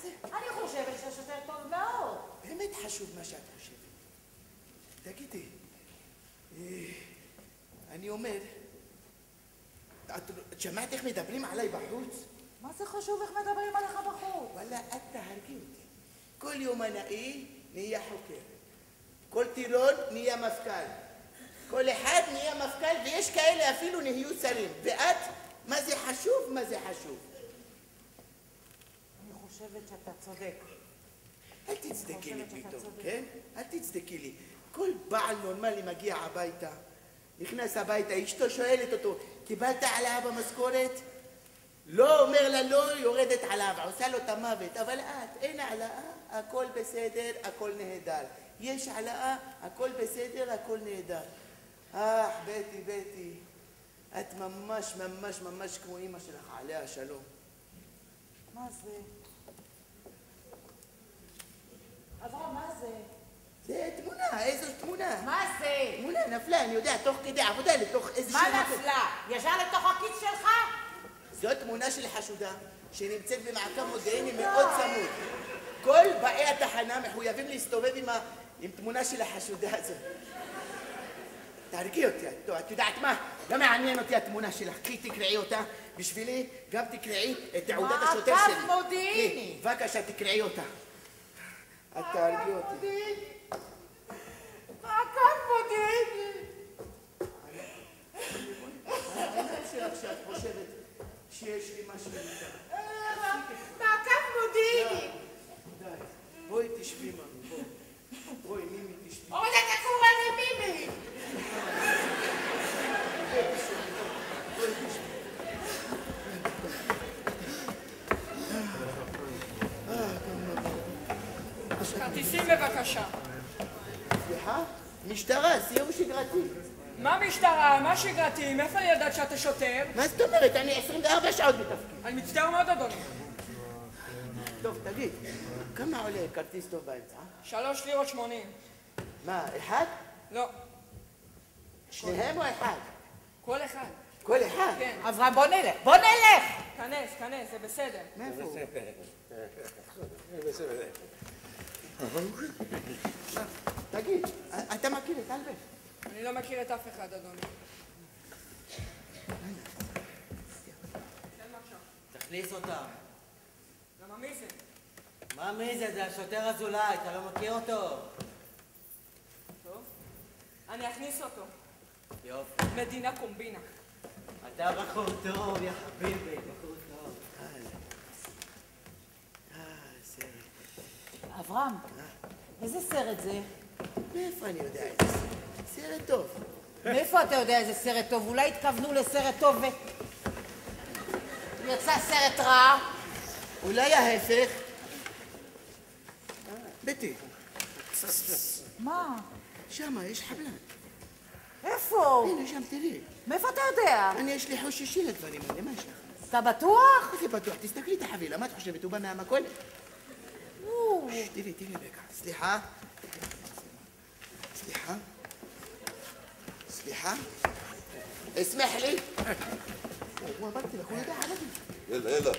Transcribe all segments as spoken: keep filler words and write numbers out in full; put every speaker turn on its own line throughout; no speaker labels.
זה?
אני חושבת שהשוטר טוב מאוד.
באמת חשוב מה שאת חושבת. תגידי, אני אומר, את שמעת איך מדברים עליי בחוץ?
מה זה חשוב איך מדברים עליך בחוץ?
וואלה, את תהרגי אותי. כל יומנאי נהיה חוקר. כל טירון נהיה מפכ"ל. כל אחד נהיה מפכ"ל, ויש כאלה אפילו נהיו שרים. ואת, מה זה חשוב? מה זה חשוב?
אני חושבת שאתה צודק.
אל תצדקי לי פתאום, כן? אל תצדקי לי. כל בעל נורמלי מגיע הביתה, נכנס הביתה, אשתו שואלת אותו, קיבלת העלאה במשכורת? לא, אומר לה לא, יורדת עליו, עושה לו את המוות. אבל את, אין העלאה, הכל בסדר, הכל נהדר. יש העלאה, הכל בסדר, הכל נהדר. אה, בטי, בטי, את ממש ממש ממש כמו אמא שלך, עליה שלום.
מה זה? אברהם, מה זה?
זה תמונה, איזו תמונה?
מה זה?
תמונה נפלה, אני יודע, תוך כדי עבודה, לתוך איזה...
מה נפלה? ישר לתוך הכיס שלך?
זו תמונה של חשודה שנמצאת במעקב מודיעיני מאוד צמוד. כל באי התחנה מחויבים להסתובב עם, ה... עם תמונה של החשודה הזאת. תהרגי אותי, את יודעת מה? לא מעניין אותי התמונה שלך, כי תקראי אותה בשבילי, גם תקראי את תעודת השוטר שלי.
מעקב מודיעיני.
בבקשה, תקראי אותה. את תהרגי אותי.
מעקב מודיעיני.
אני חושב שאת חושבת שיש לי משהו איתה.
מעקב מודיעיני.
די, בואי תשבי ממי, בואי. בואי, מימי תשבי.
עוד אתה קורא למימי.
בואי תשבי.
כרטיסים בבקשה.
סליחה? משטרה, סיור שגרתי.
מה משטרה? מה שגרתי? מאיפה אני יודעת שאתה שוטר?
מה זאת אומרת? אני עשרים וארבע שעות בתפקיד.
אני מצטער מאוד, אדוני.
טוב, תגיד, כמה עולה כרטיס טוב באמצע?
שלוש לירות שמונים.
מה, אחד?
לא.
שניהם או אחד?
כל אחד.
כל אחד?
כן.
אברהם, בוא נלך. בוא נלך.
כנס, כנס, זה בסדר.
מאיפה הוא? תגיד, אתה מכיר את אלבש?
אני לא מכיר את אף אחד, אדוני.
תכניס אותם.
למה מי זה?
מה מי זה? זה השוטר אזולאי, אתה לא מכיר אותו?
טוב. אני אכניס אותו.
יופי.
מדינה קומבינה.
אתה בחור טוב, יא חביבי, בחור טוב.
אה, סרט.
אברהם, איזה סרט זה?
מאיפה אני יודע את זה? סרט טוב.
מאיפה אתה יודע איזה סרט טוב? אולי התכוונו לסרט טוב ו... יצא סרט רע?
אולי ההפך? בטי.
מה?
שמה, יש חבלן.
איפה?
הנה, שם תראי.
מאיפה אתה יודע?
אני יש לי חוש אישי לדברים האלה, מה יש לך?
אתה בטוח?
איזה בטוח, תסתכלי את החבילה, מה את חושבת? הוא בא מהמכולת? שש, תראי, תראי רגע. סליחה? סליחה? סליחה? اسمح لي هو אמרתי לך, הוא יודע ערבי.
יאללה, יאללה.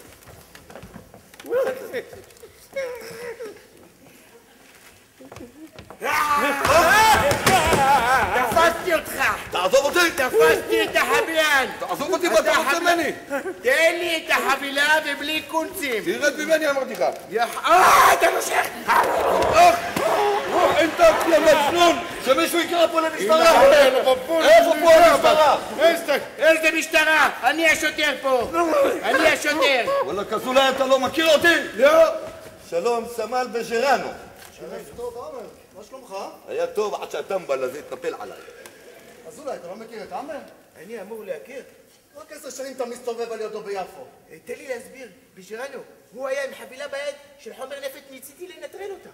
תפסתי אותך!
תעזוב אותי!
תפסתי את החבלן!
תעזוב אותי, מה אתה רוצה ממני?
תן לי את החבילה ובלי קונצים!
תרד ממני, אמרתי לך!
אה, אתה נושך!
רוח אינטק, יא מג'נון! שמישהו יקרא פה למשטרה! איפה פה המשטרה?
איזה משטרה? אני השוטר פה! אני השוטר!
וואלה, כזולאי, אתה לא מכיר אותי? לא! שלום, סמל בג'רנו.
ערב טוב, עמר. מה שלומך?
היה טוב עד שהטמבל הזה התנפל עליי.
אזולאי, אתה לא מכיר את עמר?
אני אמור להכיר?
רק עשר שנים אתה מסתובב על ידו ביפו.
תן לי להסביר, בג'רנו, הוא היה עם חבילה ביד של חומר נפץ, ניסיתי לנטרל אותה.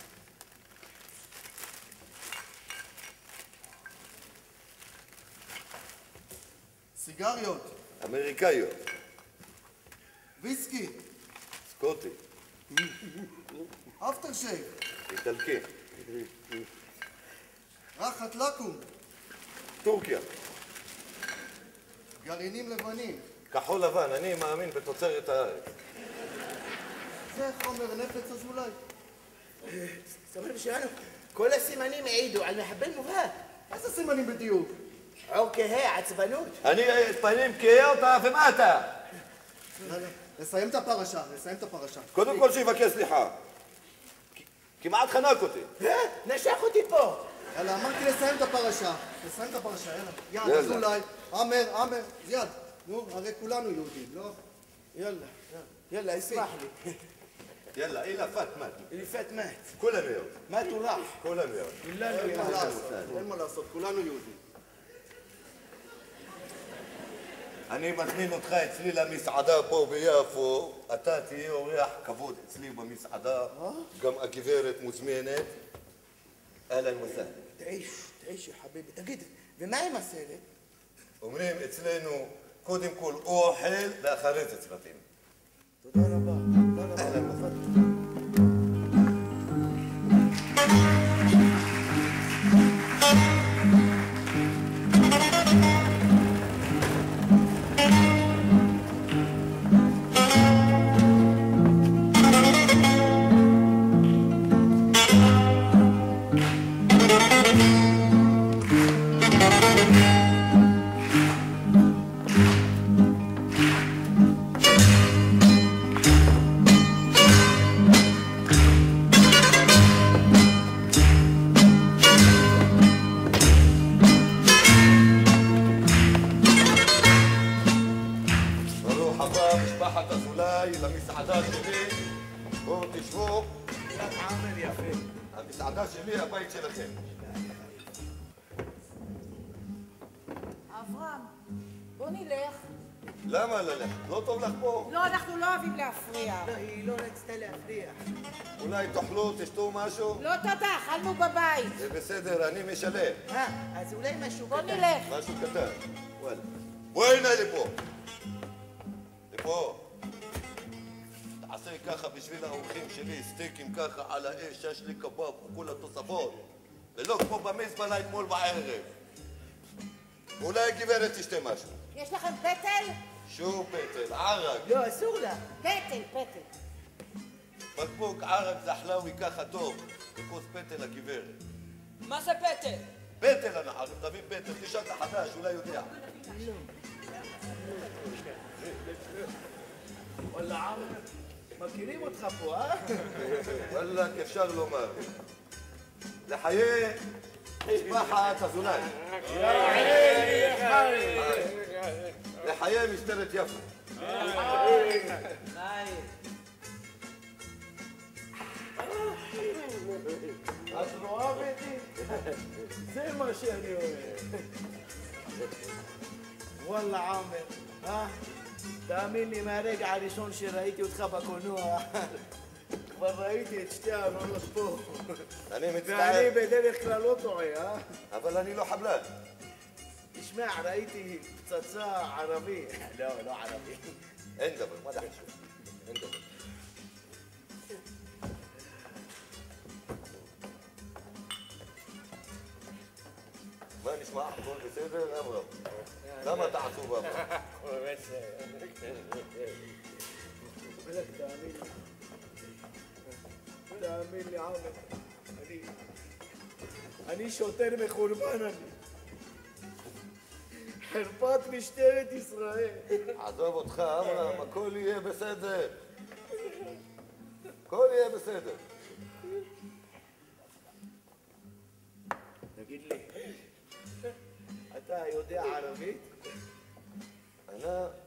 סיגריות,
אמריקאיות.
ויסקי,
סקוטי.
אפטר שייב,
איטלקי.
רחת לקום,
טורקיה.
גרעינים לבנים.
כחול לבן, אני מאמין בתוצרת הארץ.
איך עומר נפץ אזולאי?
סבבה שלנו, כל הסימנים העידו על מחבל מובהק.
איזה סימנים בדיוק?
עור כהה, עצבנות.
אני פנים כהה ומה אתה?
נסיים את הפרשה, נסיים את הפרשה.
קודם כל שיבקש סליחה. כמעט חנק אותי.
נשך אותי פה.
יאללה, אמרתי לסיים את הפרשה. נסיים את הפרשה, יאללה. יד,
יאללה.
אזולאי, עמר, עמר, יד. נו, הרי כולנו יהודים, לא?
יאללה, יאללה, אסמח לי.
יאללה, אילה פת מת.
אליפת מת.
כולם יהיו.
מת ורח.
כולם יהיו.
כולנו
אין מה
יאללה.
לעשות, אין מה לעשות, כולנו יהודים.
אני מזמין אותך אצלי למסעדה פה ביפו. אתה תהיה אורח כבוד אצלי במסעדה. גם הגברת מוזמנת. אהלן וסהלן.
תעיש, תעיש יא חביבי. תגיד, ומה עם הסרט?
אומרים אצלנו קודם כל אוכל ואחרי זה סרטים.
תודה רבה. תודה רבה.
אהלן וסהלן. משפחת אזולאי למסעדה שלי. בואו תשבו.
יד עמר יפה.
המסעדה שלי, הבית שלכם.
אברהם, בוא נלך.
למה ללכת? לא טוב לך פה?
לא, אנחנו לא אוהבים להפריע.
לא, היא לא רצתה להפריע.
אולי תאכלו, תשתו משהו?
לא תודה, אכלנו בבית.
זה בסדר, אני משלם.
אה, אז אולי משהו
בוא
קטן.
נלך.
משהו קטן. וואלה. בואי הנה לפה. לפה. תעשה ככה בשביל האורחים שלי, סטייקים ככה על האש, יש לי קבב וכל התוספות. ולא כמו במזבלה אתמול בערב. אולי הגברת תשתה משהו.
יש לכם פטל?
שוב פטל, ערק.
לא, אסור לה.
פטל, פטל.
בקבוק ערק זחלאווי ככה טוב. וכוס פטל הגברת.
מה זה פטל?
פטל אנחנו, תביא פטל, תשאל את החדש, אולי יודע.
וואלה עמר, מכירים אותך פה, אה?
וואלכ, אפשר לומר. לחיי משפחת אזולאי. לחיי משטרת יפו.
את רואה ביתי? זה מה שאני אוהב. וואלה עמר, אה? תאמין לי, מהרגע הראשון שראיתי אותך בקולנוע, כבר ראיתי את שתי העוונות פה.
אני
ואני
מצטער,
בדרך כלל לא טועה, אה?
אבל אני לא חבלן.
תשמע, ראיתי פצצה ערבי. לא, לא ערבי.
אין דבר, מה אתה חושב? אין דבר. מה נשמע? הכל בסדר? אברהם. למה אתה עצוב אברהם?
מלך, תאמין לי. תאמין לי, עמר. אני... אני שוטר מחורבן, אני. חרפת משטרת ישראל.
עזוב אותך אברהם, הכל יהיה בסדר. הכל יהיה בסדר.
תגיד לי, אתה יודע ערבית?
אני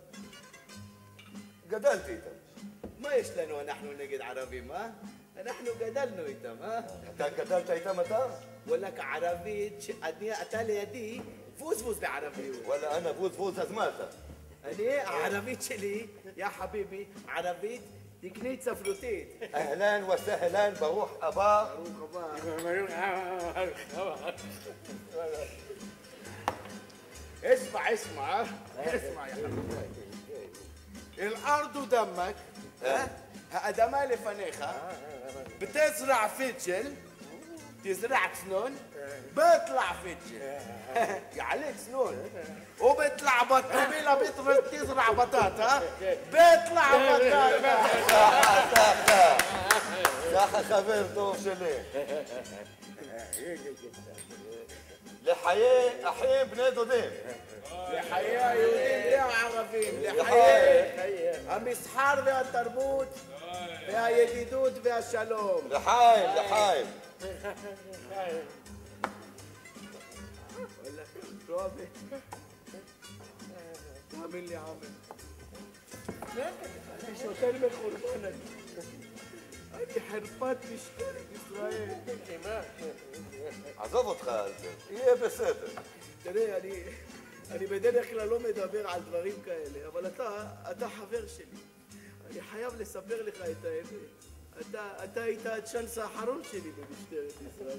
גדלתי איתם.
מה יש לנו אנחנו נגד ערבים, אה? אנחנו גדלנו איתם, אה?
אתה גדלת איתם אתה?
וואלכ ערבית, שאני- אתה לידי, פוספוס בערביות.
וואלה, אנא בוז בוז, אז מה אתה?
אני, הערבית שלי, יא חביבי, ערבית תקנית ספרותית.
אהלן וסהלן, ברוך הבא.
ברוך הבא. اسمع اسمع اسمع يا حبيبي الارض دمك ها האדמה לפניך, בتزرع فجل تزرع سنون بيطلع فجة يعليك سنون وبيطلع بطاطا بتزرع بطاطا بيطلع بطاطا
ככה חבר טוב שלי. לחיי אחים בני דודים.
לחיי היהודים והערבים, לחיי המסחר והתרבות והידידות והשלום.
לחיים, לחיים.
רובי, תאמין לי עמר, אני שוטר מחורבן, אני חרפת משטרת ישראל.
עזוב אותך על זה, יהיה בסדר.
תראה, אני, אני בדרך כלל לא מדבר על דברים כאלה, אבל אתה, אתה חבר שלי. אני חייב לספר לך את האמת. אתה, אתה היית הצ'אנס האחרון שלי במשטרת ישראל.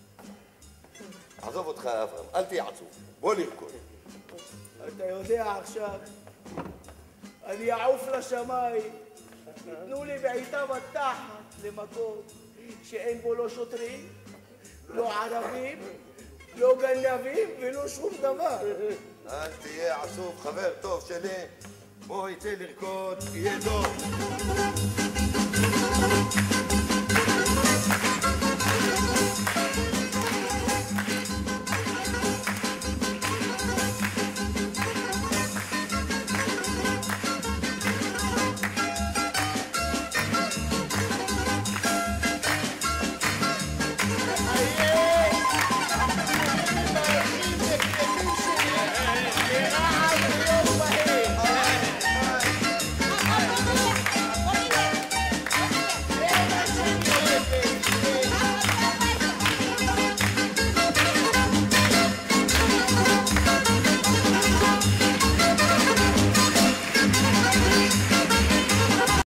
עזוב אותך אברהם, אל תהיה עצוב, בוא נרקוד.
אתה יודע עכשיו, אני אעוף לשמיים, תנו לי בעיטה בתחת למקום שאין בו לא שוטרים, לא ערבים, לא גנבים ולא שום דבר.
אל תהיה עצוב, חבר טוב שלי, בוא איתי לרקוד, יהיה טוב.